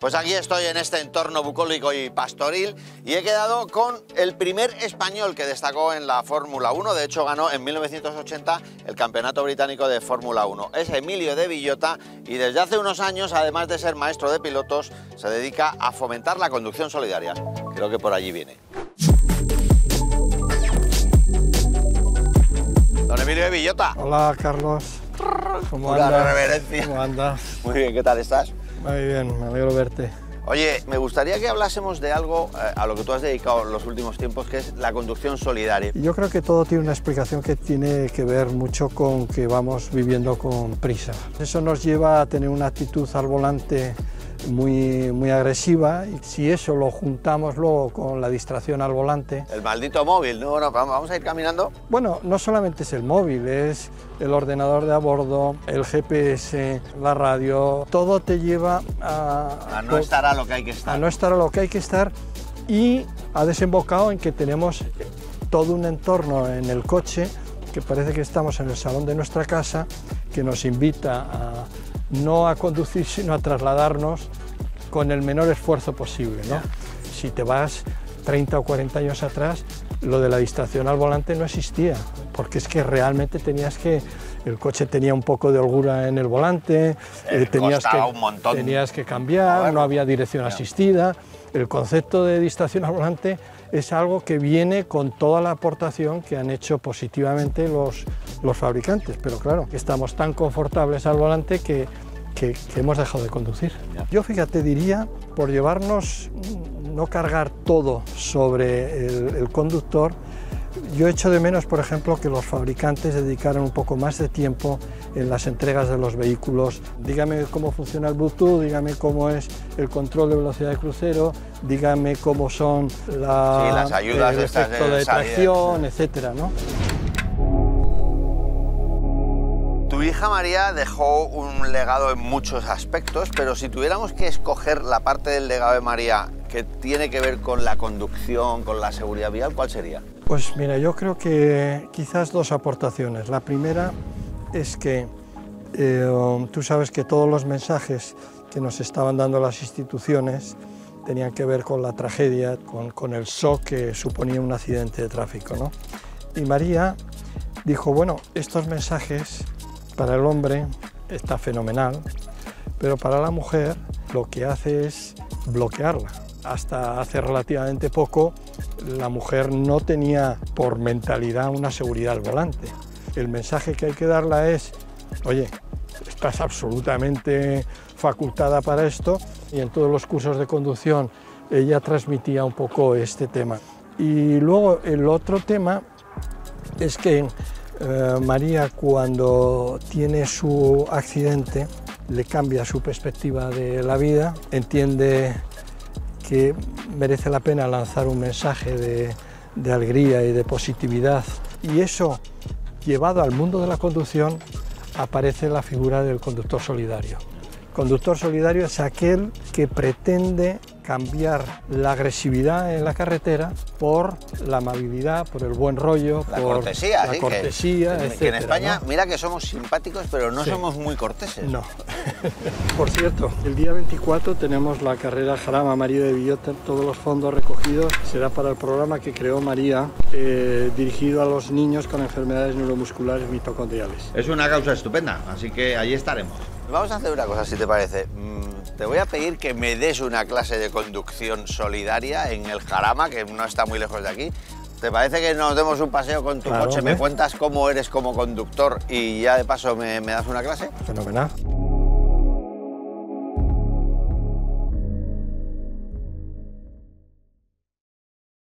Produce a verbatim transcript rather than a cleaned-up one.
Pues aquí estoy en este entorno bucólico y pastoril y he quedado con el primer español que destacó en la Fórmula uno. De hecho, ganó en mil novecientos ochenta el Campeonato Británico de Fórmula uno. Es Emilio de Villota y desde hace unos años, además de ser maestro de pilotos, se dedica a fomentar la conducción solidaria. Creo que por allí viene. Don Emilio de Villota. Hola, Carlos. ¿Cómo Una andas? reverencia. ¿Cómo andas? Muy bien, ¿qué tal estás? Muy bien, me alegro verte. Oye, me gustaría que hablásemos de algo eh, a lo que tú has dedicado en los últimos tiempos, que es la conducción solidaria. Yo creo que todo tiene una explicación que tiene que ver mucho con que vamos viviendo con prisa. Eso nos lleva a tener una actitud al volante muy, muy agresiva, y si eso lo juntamos luego con la distracción al volante... El maldito móvil, ¿no? Bueno, vamos a ir caminando. Bueno, no solamente es el móvil, es el ordenador de a bordo, el G P S, la radio, todo te lleva a... A no estar a lo que hay que estar. A no estar a lo que hay que estar, y ha desembocado en que tenemos todo un entorno en el coche que parece que estamos en el salón de nuestra casa, que nos invita a no a conducir, sino a trasladarnos con el menor esfuerzo posible, ¿no? Si te vas treinta o cuarenta años atrás, lo de la distracción al volante no existía, porque es que realmente tenías que, el coche tenía un poco de holgura en el volante, eh, tenías, que, un montón. tenías que cambiar, bueno, no había dirección asistida. El concepto de distracción al volante es algo que viene con toda la aportación que han hecho positivamente los, los fabricantes, pero claro, estamos tan confortables al volante que, que, que hemos dejado de conducir. Yo, fíjate, diría, por llevarnos, no cargar todo sobre el, el conductor, yo echo de menos, por ejemplo, que los fabricantes dedicaran un poco más de tiempo en las entregas de los vehículos. Dígame cómo funciona el Bluetooth, dígame cómo es el control de velocidad de crucero, dígame cómo son la, sí, las ayudas el de efecto de, de tracción, etcétera, ¿no? Tu hija María dejó un legado en muchos aspectos, pero si tuviéramos que escoger la parte del legado de María que tiene que ver con la conducción, con la seguridad vial, ¿cuál sería? Pues mira, yo creo que quizás dos aportaciones. La primera es que eh, tú sabes que todos los mensajes que nos estaban dando las instituciones tenían que ver con la tragedia, con, con el shock que suponía un accidente de tráfico, ¿no? Y María dijo, bueno, estos mensajes para el hombre está fenomenal, pero para la mujer lo que hace es bloquearla. Hasta hace relativamente poco la mujer no tenía por mentalidad una seguridad al volante. El mensaje que hay que darla es, oye, estás absolutamente facultada para esto, y en todos los cursos de conducción ella transmitía un poco este tema. Y luego el otro tema es que eh, María, cuando tiene su accidente, le cambia su perspectiva de la vida, entiende que merece la pena lanzar un mensaje de, de alegría y de positividad, y eso, llevado al mundo de la conducción, aparece la figura del conductor solidario. Conductor solidario es aquel que pretende cambiar la agresividad en la carretera por la amabilidad, por el buen rollo, la por cortesía, la sí, cortesía, que, etcétera, que en España, ¿no? Mira que somos simpáticos, pero no sí. somos muy corteses. No. Por cierto, el día veinticuatro tenemos la carrera Jarama María de Villota. Todos los fondos recogidos será para el programa que creó María, eh, dirigido a los niños con enfermedades neuromusculares mitocondriales. Es una causa estupenda, así que allí estaremos. Vamos a hacer una cosa, si te parece. Te voy a pedir que me des una clase de conducción solidaria en el Jarama, que no está muy lejos de aquí. ¿Te parece que nos demos un paseo con tu claro, coche? ¿Me? me cuentas cómo eres como conductor y ya de paso me, me das una clase? Fenomenal.